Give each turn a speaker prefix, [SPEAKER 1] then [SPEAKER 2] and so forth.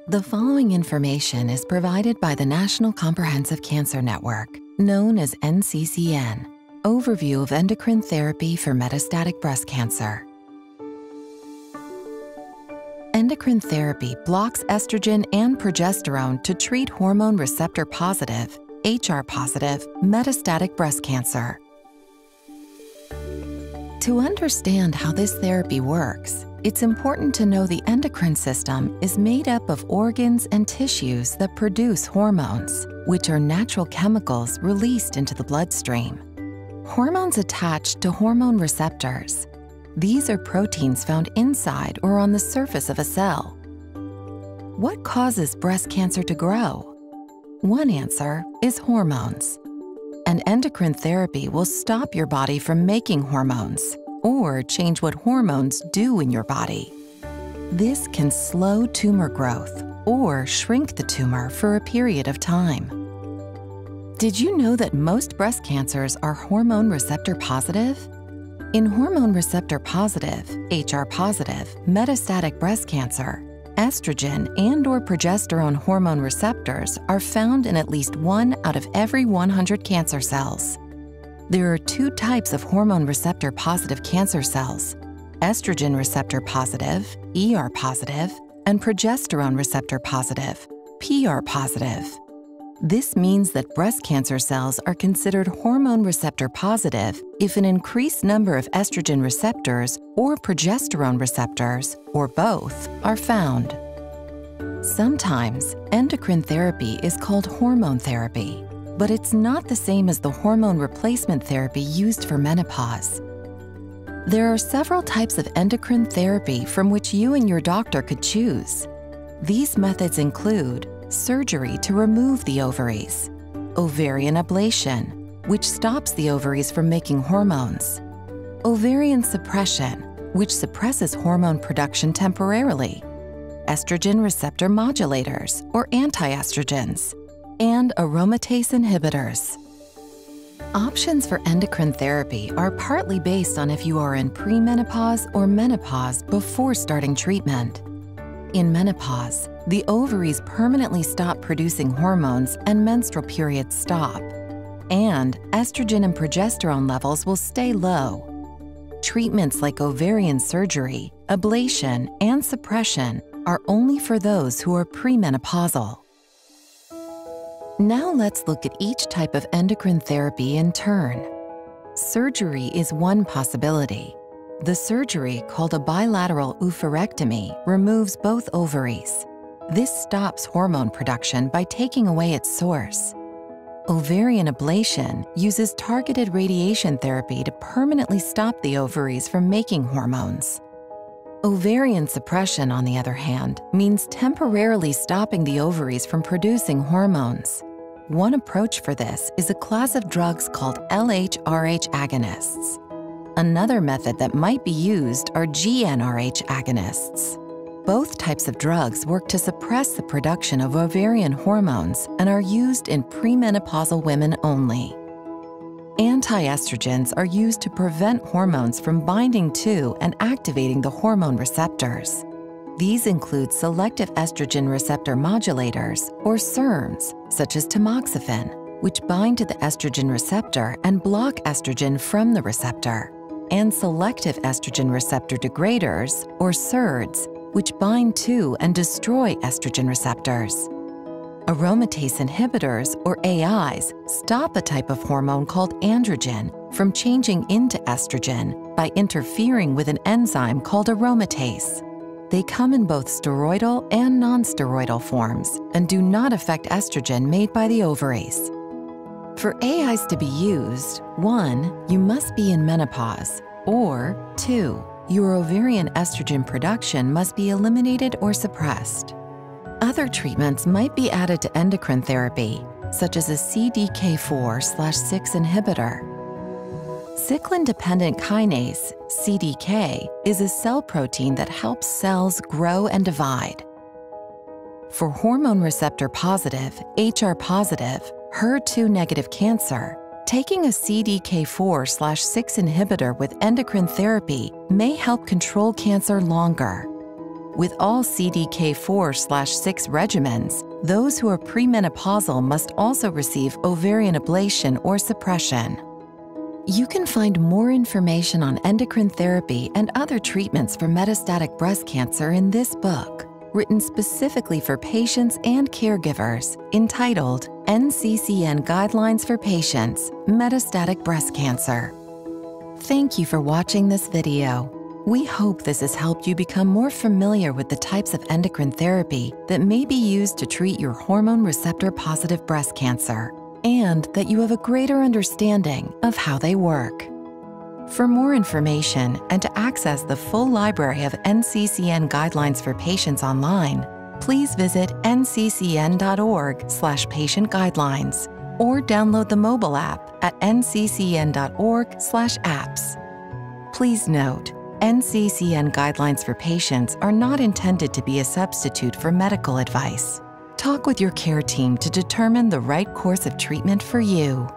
[SPEAKER 1] The following information is provided by the National Comprehensive Cancer Network, known as NCCN. Overview of endocrine therapy for metastatic breast cancer. Endocrine therapy blocks estrogen and progesterone to treat hormone receptor-positive, HR-positive, metastatic breast cancer. To understand how this therapy works, it's important to know the endocrine system is made up of organs and tissues that produce hormones, which are natural chemicals released into the bloodstream. Hormones attach to hormone receptors. These are proteins found inside or on the surface of a cell. What causes breast cancer to grow? One answer is hormones. And endocrine therapy will stop your body from making hormones or change what hormones do in your body. This can slow tumor growth or shrink the tumor for a period of time. Did you know that most breast cancers are hormone receptor positive? In hormone receptor positive, HR positive, metastatic breast cancer, estrogen and/or progesterone hormone receptors are found in at least 1 out of every 100 cancer cells. There are 2 types of hormone receptor positive cancer cells: estrogen receptor positive, ER positive, and progesterone receptor positive, PR positive. This means that breast cancer cells are considered hormone receptor positive if an increased number of estrogen receptors or progesterone receptors, or both, are found. Sometimes, endocrine therapy is called hormone therapy, but it's not the same as the hormone replacement therapy used for menopause. There are several types of endocrine therapy from which you and your doctor could choose. These methods include surgery to remove the ovaries, ovarian ablation, which stops the ovaries from making hormones, ovarian suppression, which suppresses hormone production temporarily, estrogen receptor modulators or anti-estrogens, and aromatase inhibitors. Options for endocrine therapy are partly based on if you are in premenopause or menopause before starting treatment. In menopause, the ovaries permanently stop producing hormones and menstrual periods stop, and estrogen and progesterone levels will stay low. Treatments like ovarian surgery, ablation, and suppression are only for those who are premenopausal. Now let's look at each type of endocrine therapy in turn. Surgery is one possibility. The surgery, called a bilateral oophorectomy, removes both ovaries. This stops hormone production by taking away its source. Ovarian ablation uses targeted radiation therapy to permanently stop the ovaries from making hormones. Ovarian suppression, on the other hand, means temporarily stopping the ovaries from producing hormones. One approach for this is a class of drugs called LHRH agonists. Another method that might be used are GnRH agonists. Both types of drugs work to suppress the production of ovarian hormones and are used in premenopausal women only. Anti-estrogens are used to prevent hormones from binding to and activating the hormone receptors. These include selective estrogen receptor modulators, or SERMs, such as tamoxifen, which bind to the estrogen receptor and block estrogen from the receptor, and selective estrogen receptor degraders, or SERDs, which bind to and destroy estrogen receptors. Aromatase inhibitors, or AIs, stop a type of hormone called androgen from changing into estrogen by interfering with an enzyme called aromatase. They come in both steroidal and non-steroidal forms and do not affect estrogen made by the ovaries. For AIs to be used, 1, you must be in menopause, or 2, your ovarian estrogen production must be eliminated or suppressed. Other treatments might be added to endocrine therapy, such as a CDK4/6 inhibitor. Cyclin-dependent kinase, CDK, is a cell protein that helps cells grow and divide. For hormone receptor positive, HR positive, HER2 negative cancer, taking a CDK4/6 inhibitor with endocrine therapy may help control cancer longer. With all CDK4/6 regimens, those who are premenopausal must also receive ovarian ablation or suppression. You can find more information on endocrine therapy and other treatments for metastatic breast cancer in this book, written specifically for patients and caregivers, entitled NCCN Guidelines for Patients, Metastatic Breast Cancer. Thank you for watching this video. We hope this has helped you become more familiar with the types of endocrine therapy that may be used to treat your hormone receptor-positive breast cancer, and that you have a greater understanding of how they work. For more information and to access the full library of NCCN Guidelines for Patients online, please visit nccn.org/patient guidelines or download the mobile app at nccn.org/apps. Please note, NCCN Guidelines for Patients are not intended to be a substitute for medical advice. Talk with your care team to determine the right course of treatment for you.